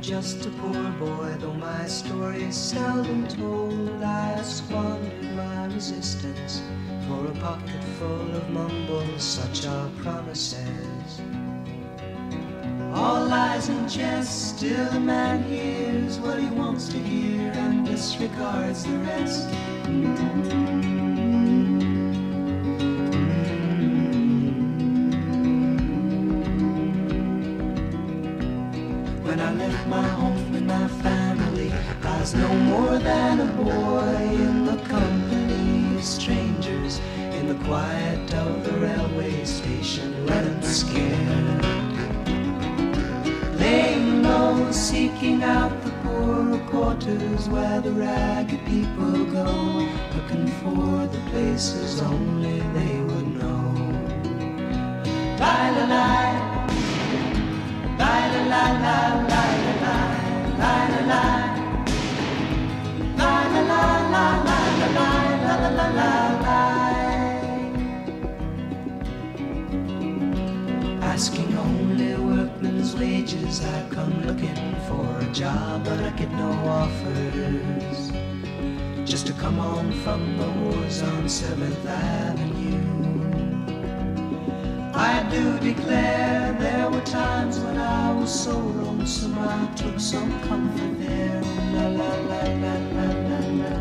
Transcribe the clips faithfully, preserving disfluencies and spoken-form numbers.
just a poor boy, though my story is seldom told. I squandered my resistance for a pocket full of mumbles, such are promises. All lies and jest, still a man hears what he wants to hear and disregards the rest. When I left my home and my family, I was no more than a boy in the company of strangers, in the quiet of the railway station, running scared. Laying low, seeking out the poorer quarters where the ragged people go, looking for the places only they would know. Lie-la-lie, lie-la-lie, lie-la-lie, lie-la-lie, lie-la-lie, lie-la-lie, lie-la-lie. Asking only workmen's wages, I come looking for a job, but I get no offers. Just to come home from the wars on seventh Avenue. I do declare there were times when I was so lonesome I took some comfort there. La la la la la la la.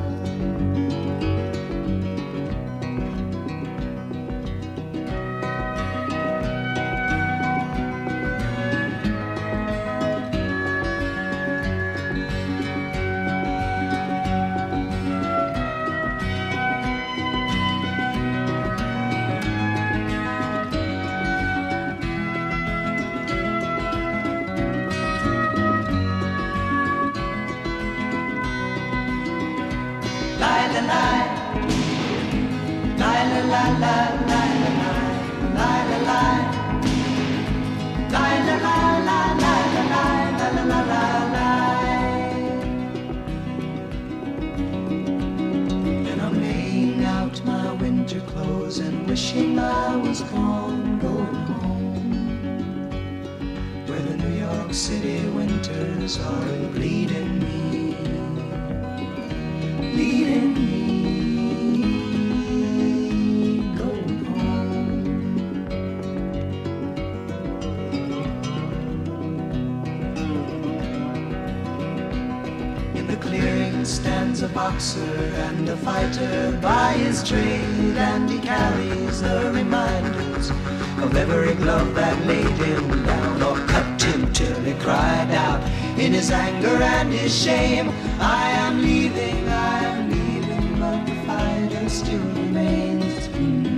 And I'm laying out my winter clothes and wishing I was gone, going home, where the New York City winters are bleeding me, bleeding me. Stands a boxer and a fighter by his trade, and he carries the reminders of every glove that laid him down or cut him till he cried out in his anger and his shame, I am leaving, I am leaving, but the fighter still remains.